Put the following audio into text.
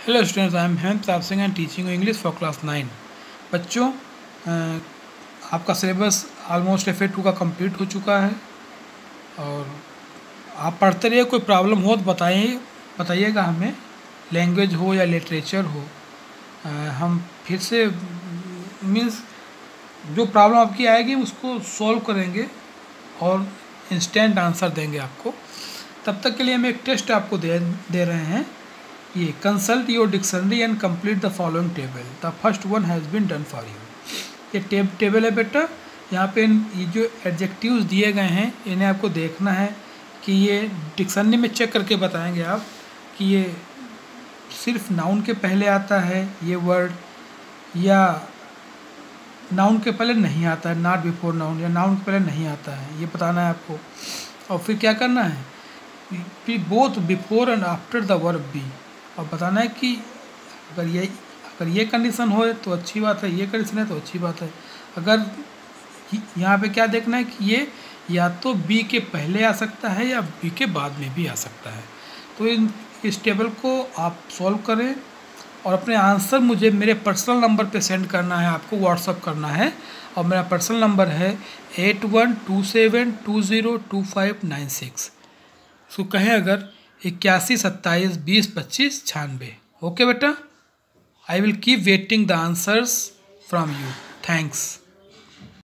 Hello students, I am Hemant Pratap Singh and teaching English for class 9। बच्चों, आपका syllabus almost FA2 का complete हो चुका है और आप पढ़ते रहिए। कोई प्रॉब्लम हो तो बताइएगा हमें, लैंग्वेज हो या लिटरेचर हो। हम फिर से मीन्स जो प्रॉब्लम आपकी आएगी उसको सॉल्व करेंगे और इंस्टेंट आंसर देंगे आपको। तब तक के लिए हम एक टेस्ट आपको दे रहे हैं। ये consult your dictionary and complete the following table, the first one has been done for you. ये टेबल है बेटा। यहाँ पे ये जो एडजेक्टिव्स दिए गए हैं इन्हें आपको देखना है कि ये डिक्शनरी में चेक करके बताएंगे आप कि ये सिर्फ नाउन के पहले आता है ये वर्ड, या नाउन के पहले नहीं आता है, नॉट बिफोर नाउन, या नाउन के पहले नहीं आता है, ये बताना है आपको। और फिर क्या करना है, both before and after the verb be, और बताना है कि अगर ये कंडीशन हो तो अच्छी बात है, ये कंडीशन है तो अच्छी बात है। अगर यहाँ पे क्या देखना है कि ये या तो बी के पहले आ सकता है या बी के बाद में भी आ सकता है। तो इस टेबल को आप सॉल्व करें और अपने आंसर मुझे मेरे पर्सनल नंबर पे सेंड करना है, आपको व्हाट्सअप करना है। और मेरा पर्सनल नंबर है 8127202596। इसको कहें अगर 8127202596। ओके बेटा, I will keep waiting the answers from you. Thanks.